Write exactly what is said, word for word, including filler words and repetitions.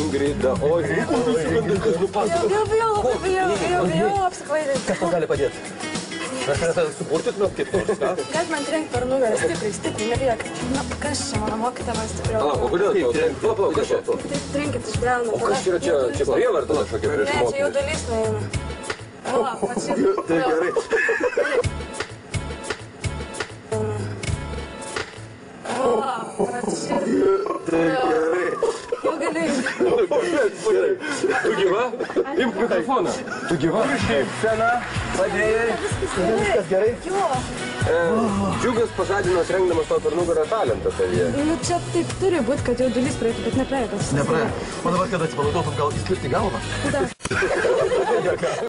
Ingrida, oi, kur tu sukandas, kas nupasakos? Jau bijau, labai bijau, jau bijau apsiklaidinti. Kas man gali padėti? Ar turėtų supurtytumėt kaip nors, ką? Gal man trenkti per nugarą, stipriai, stipriai, nebijok. Na, kas čia, mano mokytė man stipriau? A, o kodėl tau trenkti? Pala, pala, kas čia? Taip trenkit iš briaunų. O kas yra čia, čia prievarta kažkokia prieš Ne, čia mokinį? jau dalys nueina. Pala, pačiai. Tai gerai. Pala, pačiai. Tai gerai. Jau gali. Gerai. Tu gyva? Imk mikrofoną. Tu gyva? Šypsena, padėjai. Viskas gerai? Jo. Džiugas pažadinas rengdamas to per nugarą talentą tavyje. Nu čia taip turi būti, kad jau dalys praeitų, bet nepraėjo. Nepraėjo. O dabar, kad atsipalaiduotum, gal įskirti galvą? Da.